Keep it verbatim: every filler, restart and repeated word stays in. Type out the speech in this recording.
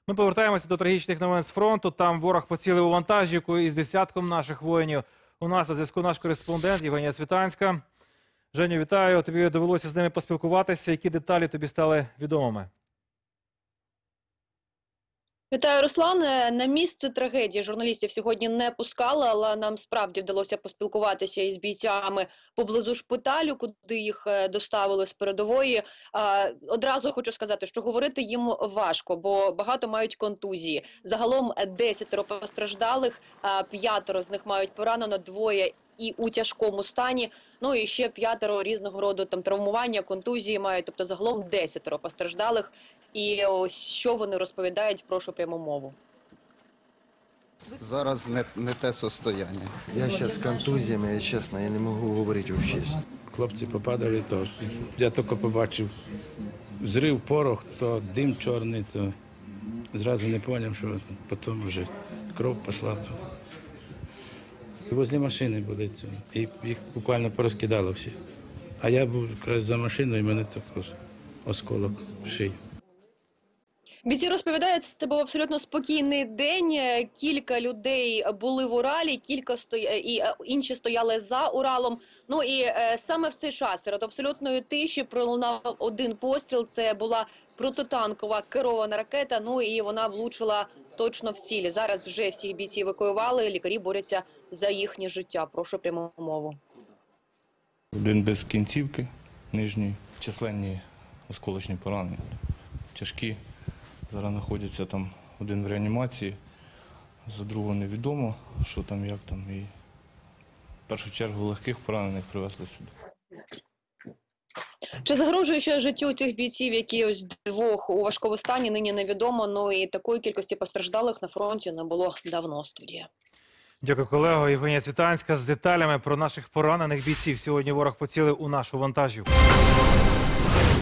Ми повертаємося до трагічних новин з фронту. Там ворог поцілив у вантажівку із десятком наших воїнів. У нас на зв'язку наш кореспондент Євгенія Цвітанська. Женю, вітаю. Тобі довелося з ними поспілкуватися. Які деталі тобі стали відомими? Вітаю, Руслан. На місце трагедії журналістів сьогодні не пускали, але нам справді вдалося поспілкуватися із бійцями поблизу шпиталю, куди їх доставили з передової. Одразу хочу сказати, що говорити їм важко, бо багато мають контузії. Загалом десятеро постраждалих, п'ятеро з них мають поранено, двоє і у тяжкому стані, ну і ще п'ятеро різного роду там травмування, контузії мають, тобто загалом десятеро постраждалих. І ось що вони розповідають, прошу пряму мову. Зараз не, не те состояння. Я зараз з контузіями, я чесно, я не можу говорити взагалі. Хлопці попадали, то я тільки побачив взрив, порох, то дим чорний, то зразу не зрозумів, що потім вже кров пішла. То. Возле машини були це, і їх буквально порозкидало всі. А я був якраз за машиною, і мене також осколок в шию. Бійці розповідають, це був абсолютно спокійний день. Кілька людей були в Уралі, кілька стоя... і інші стояли за Уралом. Ну і е, саме в цей час серед абсолютної тиші пролунав один постріл. Це була протитанкова керована ракета, ну і вона влучила точно в цілі. Зараз вже всіх бійців евакуювали, лікарі борються за їхнє життя. Прошу пряму мову. Один без кінцівки, нижній, численні осколочні поранення, тяжкі. Зараз знаходяться там один в реанімації, за другого невідомо, що там, як там. І в першу чергу легких поранених привезли сюди. Чи загрожує ще життю тих бійців, які ось двох у важкому стані, нині невідомо, ну і такої кількості постраждалих на фронті не було давно. Студія. Дякую, колего. Євгенія Цвітанська з деталями про наших поранених бійців. Сьогодні ворог поцілив у нашу вантажівку.